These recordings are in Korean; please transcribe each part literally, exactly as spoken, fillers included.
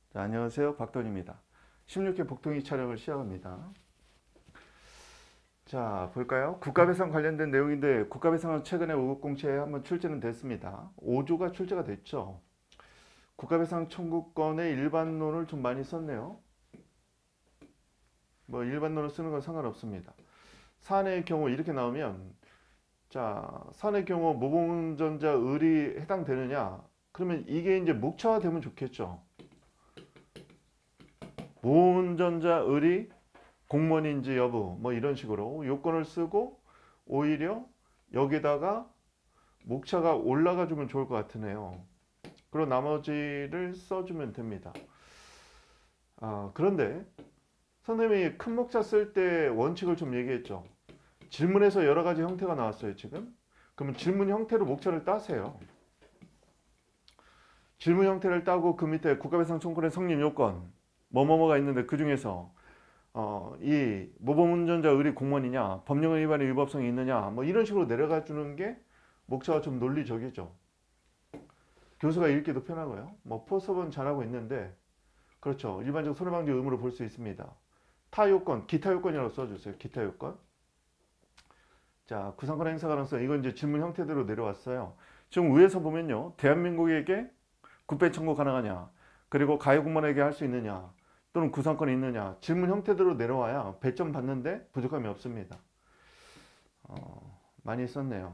자, 안녕하세요. 박돈입니다. 십육 회 복동이 촬영을 시작합니다. 자, 볼까요? 국가배상 관련된 내용인데 국가배상은 최근에 오급공채에 한번 출제는 됐습니다. 오 조가 출제가 됐죠. 국가배상 청구권의 일반론을 좀 많이 썼네요. 뭐 일반론을 쓰는 건 상관없습니다. 사안의 경우 이렇게 나오면 자, 사안의 경우 모범운전자 을이 해당되느냐? 그러면 이게 이제 목차화되면 좋겠죠. 모범운전자 을이 공무원인지 여부 뭐 이런 식으로 요건을 쓰고 오히려 여기다가 목차가 올라가 주면 좋을 것 같으네요. 그리고 나머지를 써주면 됩니다. 아, 그런데 선생님이 큰 목차 쓸 때 원칙을 좀 얘기했죠. 질문에서 여러 가지 형태가 나왔어요 지금. 그러면 질문 형태로 목차를 따세요. 질문 형태를 따고 그 밑에 국가배상 청구의 성립 요건 뭐뭐뭐가 있는데 그 중에서 어, 이 모범운전자 을이 공무원이냐, 법령 위반의 위법성이 있느냐, 뭐 이런 식으로 내려가 주는 게 목차가 좀 논리적이죠. 교수가 읽기도 편하고요. 뭐 포섭은 잘하고 있는데, 그렇죠. 일반적 손해방지 의무로 볼 수 있습니다. 타 요건, 기타 요건이라고 써주세요. 기타 요건. 자, 구상권 행사 가능성, 이건 이제 질문 형태대로 내려왔어요. 지금 위에서 보면요, 대한민국에게 국배 청구 가능하냐, 그리고 가해공무원에게 할 수 있느냐, 또는 구상권이 있느냐 질문 형태대로 내려와야 백 점 받는데 부족함이 없습니다. 어, 많이 썼네요.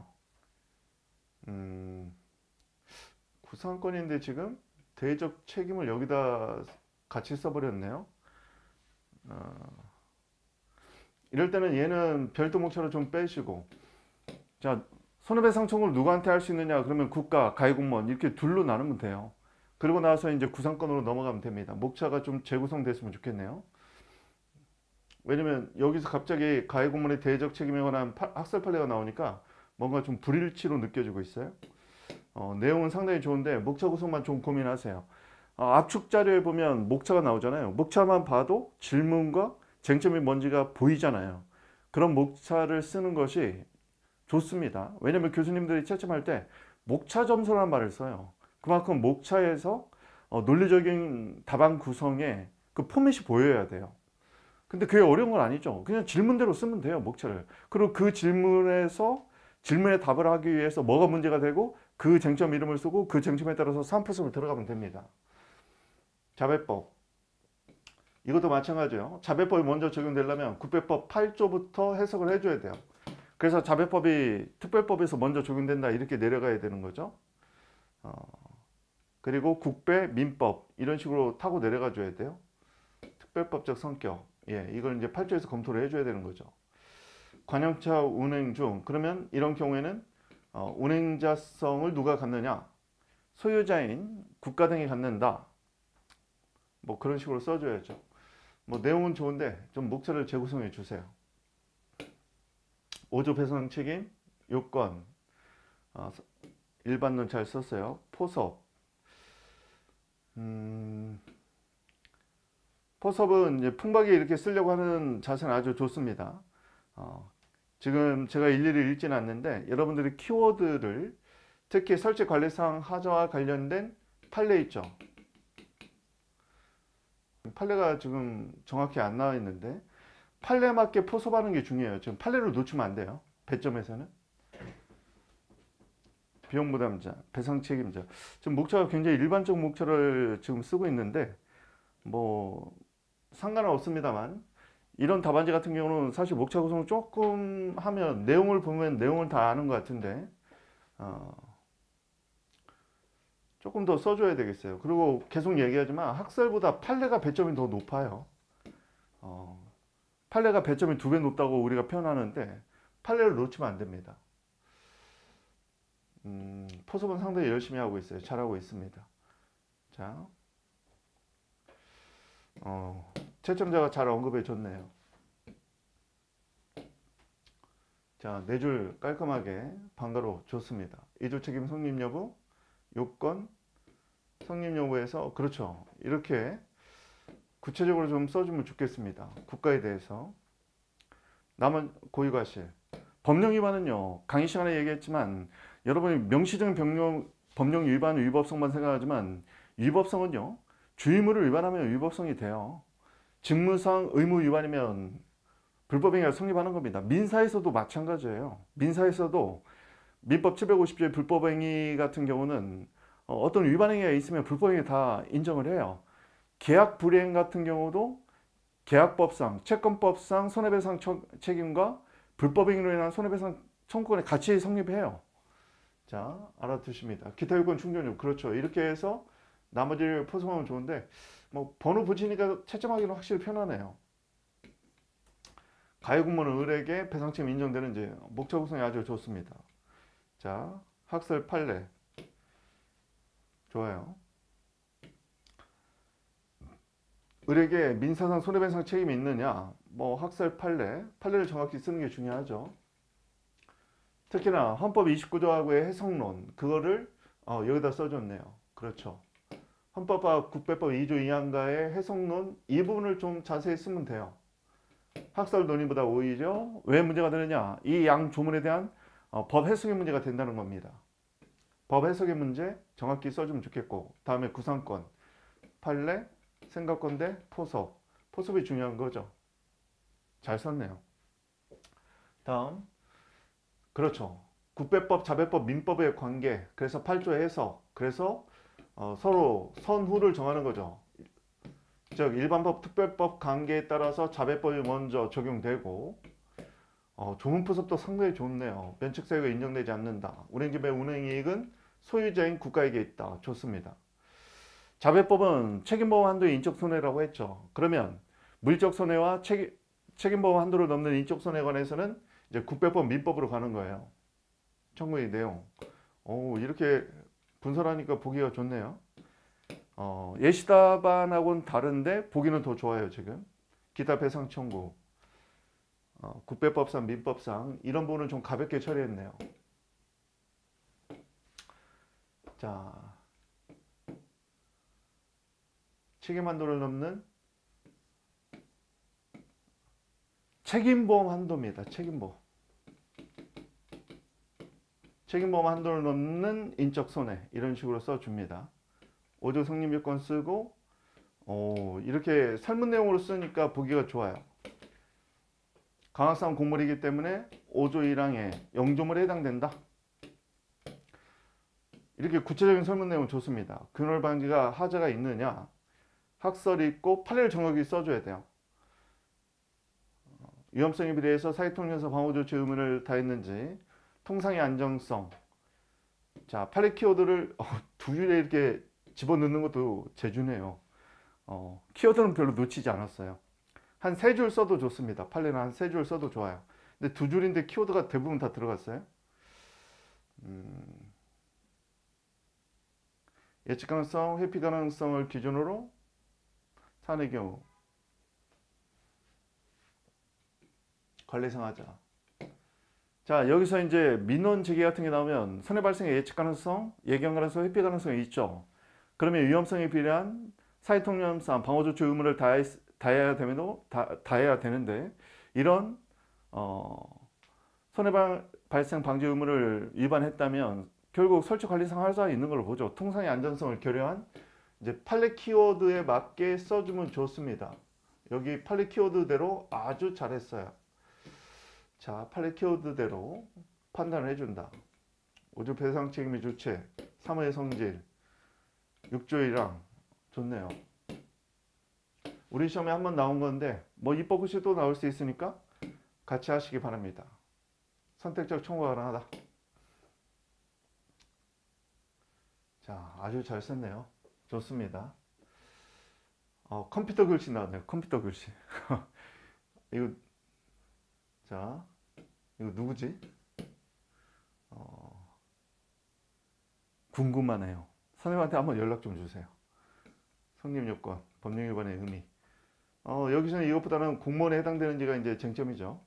음, 구상권인데 지금 대적 책임을 여기다 같이 써버렸네요. 어, 이럴 때는 얘는 별도 목차로 좀 빼시고, 자, 손해배상 청구를 누구한테 할 수 있느냐 그러면 국가, 가해공무원 이렇게 둘로 나누면 돼요. 그리고 나서 이제 구상권으로 넘어가면 됩니다. 목차가 좀 재구성됐으면 좋겠네요. 왜냐면 여기서 갑자기 가해공무원의 대적 책임에 관한 파, 학설 판례가 나오니까 뭔가 좀 불일치로 느껴지고 있어요. 어, 내용은 상당히 좋은데 목차 구성만 좀 고민하세요. 어, 압축 자료에 보면 목차가 나오잖아요. 목차만 봐도 질문과 쟁점이 뭔지가 보이잖아요. 그런 목차를 쓰는 것이 좋습니다. 왜냐면 교수님들이 채점할 때 목차 점수라는 말을 써요. 그만큼 목차에서 어, 논리적인 답안 구성에 그 포맷이 보여야 돼요. 근데 그게 어려운 건 아니죠. 그냥 질문대로 쓰면 돼요, 목차를. 그리고 그 질문에서 질문에 답을 하기 위해서 뭐가 문제가 되고 그 쟁점 이름을 쓰고 그 쟁점에 따라서 사안포섭을 들어가면 됩니다. 자배법. 이것도 마찬가지예요. 자배법이 먼저 적용되려면 국배법 팔 조부터 해석을 해줘야 돼요. 그래서 자배법이 특별법에서 먼저 적용된다 이렇게 내려가야 되는 거죠. 어, 그리고 국배, 민법 이런 식으로 타고 내려가 줘야 돼요. 특별법적 성격. 예, 이걸 이제 팔 조에서 검토를 해줘야 되는 거죠. 관용차 운행 중 그러면 이런 경우에는 어, 운행자성을 누가 갖느냐? 소유자인 국가 등이 갖는다. 뭐 그런 식으로 써줘야죠. 뭐 내용은 좋은데 좀 목차를 재구성해 주세요. 오 조 배상 책임, 요건, 어, 일반론 잘 썼어요. 포섭. 음, 포섭은 이제 풍박에 이렇게 쓰려고 하는 자세는 아주 좋습니다. 어, 지금 제가 일일이 읽지는 않는데 여러분들이 키워드를 특히 설치 관리사항 하자와 관련된 판례 있죠. 판례가 지금 정확히 안 나와 있는데 판례에 맞게 포섭하는 게 중요해요. 지금 판례를 놓치면 안 돼요. 배점에서는. 비용부담자, 배상책임자. 지금 목차가 굉장히 일반적 목차를 지금 쓰고 있는데 뭐 상관은 없습니다만 이런 답안지 같은 경우는 사실 목차 구성을 조금 하면 내용을 보면 내용을 다 아는 것 같은데 어, 조금 더 써줘야 되겠어요. 그리고 계속 얘기하지만 학설보다 판례가 배점이 더 높아요. 어, 판례가 배점이 두 배 높다고 우리가 표현하는데 판례를 놓치면 안 됩니다. 음, 포섭은 상당히 열심히 하고 있어요. 잘하고 있습니다. 자, 어, 채점자가 잘 언급해 줬네요. 자, 네 줄 깔끔하게 방가로 줬습니다. 이주 책임 성립 여부, 요건, 성립 여부에서 그렇죠. 이렇게 구체적으로 좀 써주면 좋겠습니다. 국가에 대해서. 남은 고유과실. 법령 위반은요. 강의 시간에 얘기했지만 여러분이 명시적인 법령, 법령 위반 위법성만 생각하지만 위법성은요. 주의무를 위반하면 위법성이 돼요. 직무상 의무 위반이면 불법행위가 성립하는 겁니다. 민사에서도 마찬가지예요. 민사에서도 민법 칠백오십 조의 불법행위 같은 경우는 어, 어떤 위반행위가 있으면 불법행위 다 인정을 해요. 계약 불이행 같은 경우도 계약법상, 채권법상 손해배상 책임과 불법행위로 인한 손해배상 청구권이 같이 성립해요. 자, 알아두십니다. 기타 요건 충족률, 그렇죠. 이렇게 해서 나머지를 포함하면 좋은데 뭐 번호 붙이니까 채점하기는 확실히 편하네요. 가해공무원 을에게 배상책임 인정되는지 목적 구성이 아주 좋습니다. 자, 학설 판례 좋아요. 을에게 민사상 손해배상 책임이 있느냐, 뭐 학설 판례, 판례를 정확히 쓰는 게 중요하죠. 특히나 헌법 이십구 조하고의 해석론, 그거를 어, 여기다 써줬네요. 그렇죠. 헌법과 국배법 이 조 이 항가의 해석론 이 부분을 좀 자세히 쓰면 돼요. 학설 논의보다 오히려 왜 문제가 되느냐, 이 양 조문에 대한 어, 법 해석의 문제가 된다는 겁니다. 법 해석의 문제 정확히 써주면 좋겠고, 다음에 구상권, 판례, 생각권 대 포섭. 포섭이 중요한 거죠. 잘 썼네요. 다음, 그렇죠. 국배법, 자배법, 민법의 관계. 그래서 팔 조 해석. 그래서 어, 서로 선후를 정하는 거죠. 즉 일반법, 특별법 관계에 따라서 자배법이 먼저 적용되고, 어, 조문포섭도 상당히 좋네요. 면책사유가 인정되지 않는다. 운행집의 운행이익은 소유자인 국가에게 있다. 좋습니다. 자배법은 책임보험 한도의 인적손해라고 했죠. 그러면 물적 손해와 책임, 책임보험 한도를 넘는 인적손해에 관해서는 이제 국배법, 민법으로 가는 거예요. 청구의 내용. 오, 이렇게 분설하니까 보기가 좋네요. 어, 예시답안하고는 다른데 보기는 더 좋아요. 지금 기타 배상 청구, 어, 국배법상, 민법상 이런 부분은 좀 가볍게 처리했네요. 자, 책임 한도를 넘는 책임보험 한도입니다. 책임보험. 책임보험 한도를 넘는 인적손해, 이런 식으로 써줍니다. 오 조 성립요건 쓰고, 오, 이렇게 설문 내용으로 쓰니까 보기가 좋아요. 강학상 공물이기 때문에 오 조 일 항에 영조물에 해당된다. 이렇게 구체적인 설문 내용 좋습니다. 근월 방지가 하자가 있느냐, 학설이 있고 판례를 정확히 써줘야 돼요. 위험성에 비례해서 사기통념에서 방어조치 의무를 다했는지, 통상의 안정성. 자, 판례 키워드를 어, 두 줄에 이렇게 집어넣는 것도 재주네요. 어, 키워드는 별로 놓치지 않았어요. 한 세 줄 써도 좋습니다. 판례는 한 세 줄 써도 좋아요. 근데 두 줄인데 키워드가 대부분 다 들어갔어요. 음, 예측 가능성, 회피 가능성을 기준으로 사안의 경우 관리상 하자. 자, 여기서 이제 민원 제기 같은 게 나오면 손해 발생의 예측 가능성, 예견 가능성, 회피 가능성이 있죠. 그러면 위험성에 비례한 사회통념상 방어조치 의무를 다해, 다해야 되면도 다, 다해야 되는데, 이런 어, 손해 발생 방지 의무를 위반했다면 결국 설치 관리상 하자가 있는 걸로 보죠. 통상의 안전성을 결여한 이제 판례 키워드에 맞게 써주면 좋습니다. 여기 판례 키워드대로 아주 잘했어요. 자, 판례 키워드대로 판단을 해준다. 오 조 배상 책임의 주체, 삼 호의 성질, 육 조 일 항. 좋네요. 우리 시험에 한번 나온 건데 뭐 입법 글씨 또 나올 수 있으니까 같이 하시기 바랍니다. 선택적 청구가 가능하다. 자, 아주 잘 썼네요. 좋습니다. 어, 컴퓨터 글씨 나왔네요. 컴퓨터 글씨. 이거, 자, 이거 누구지? 어, 궁금하네요. 선생님한테 한번 연락 좀 주세요. 성립요건, 법령위반의 의미. 어, 여기서는 이것보다는 공무원에 해당되는지가 이제 쟁점이죠.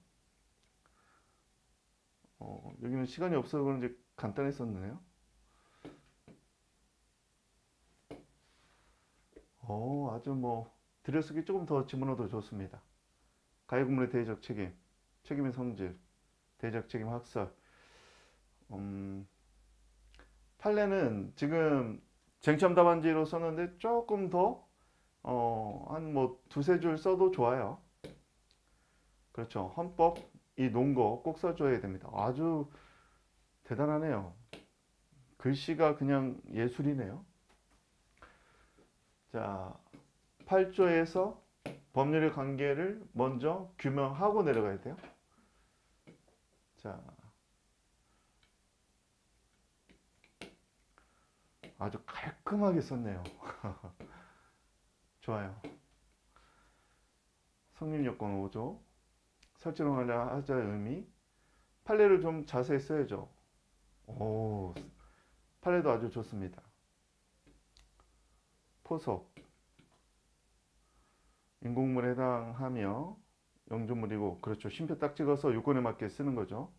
어, 여기는 시간이 없어서 그런지 간단했었네요. 어, 아주 뭐 들여쓰기 조금 더 집어넣어도 좋습니다. 가해공무원의 대외적 책임, 책임의 성질, 대외적 책임 학설. 음, 판례는 지금 쟁점 답안지로 썼는데 조금 더 어, 한 뭐 두세 줄 써도 좋아요. 그렇죠. 헌법 이 논거 꼭 써줘야 됩니다. 아주 대단하네요. 글씨가 그냥 예술이네요. 자, 팔 조에서 법률의 관계를 먼저 규명하고 내려가야 돼요. 자, 아주 깔끔하게 썼네요. 좋아요. 성립요건 오 조 설정하려 하자의 의미. 판례를 좀 자세히 써야죠. 오, 판례도 아주 좋습니다. 포석 인공물에 해당하며 영조물이고, 그렇죠. 쉼표 딱 찍어서 요건에 맞게 쓰는 거죠.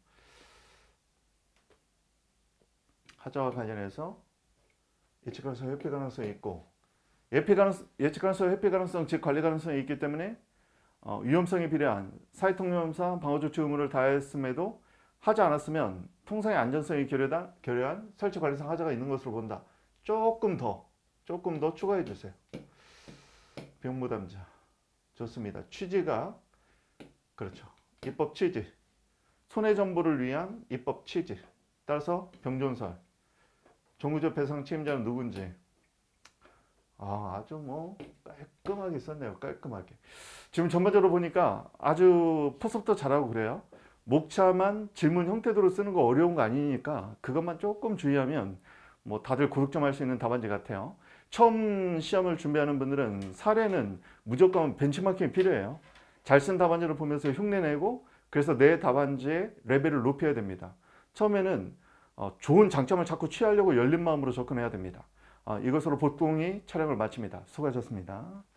하자와 관련해서 예측 가능성, 회피 가능성이 있고, 예측 가능성, 예측 가능성, 회피 가능성, 즉 관리 가능성이 있기 때문에 어, 위험성에 비례한 사회통념상 방어조치 의무를 다했음에도 하지 않았으면 통상의 안전성이 결여한, 결여한 설치관리상 하자가 있는 것으로 본다. 조금 더, 조금 더 추가해 주세요. 병무담자. 좋습니다. 취지가, 그렇죠. 입법 취지. 손해정보를 위한 입법 취지. 따라서 병존설. 종구조 배상 책임자는 누군지. 아, 아주 뭐 깔끔하게 썼네요. 깔끔하게. 지금 전반적으로 보니까 아주 포섭도 잘하고 그래요. 목차만 질문 형태대로 쓰는 거 어려운 거 아니니까 그것만 조금 주의하면 뭐 다들 고득점 할 수 있는 답안지 같아요. 처음 시험을 준비하는 분들은 사례는 무조건 벤치마킹이 필요해요. 잘 쓴 답안지를 보면서 흉내내고, 그래서 내 답안지의 레벨을 높여야 됩니다. 처음에는 어, 좋은 장점을 자꾸 취하려고 열린 마음으로 접근해야 됩니다. 어, 이것으로 보통이 촬영을 마칩니다. 수고하셨습니다.